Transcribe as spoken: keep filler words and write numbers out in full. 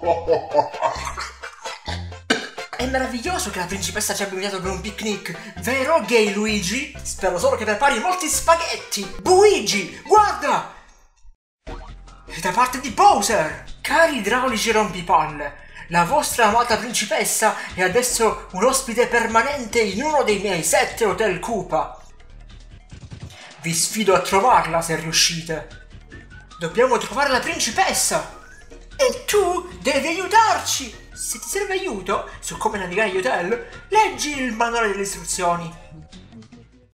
È meraviglioso che la principessa ci abbia invitato per un picnic, vero Gay Luigi? Spero solo che prepari molti spaghetti! Luigi, guarda! È da parte di Bowser! Cari idraulici rompipalle, la vostra amata principessa è adesso un ospite permanente in uno dei miei sette hotel Koopa. Vi sfido a trovarla se riuscite. Dobbiamo trovare la principessa! E tu devi aiutarci! Se ti serve aiuto su come navigare agli hotel, leggi il manuale delle istruzioni.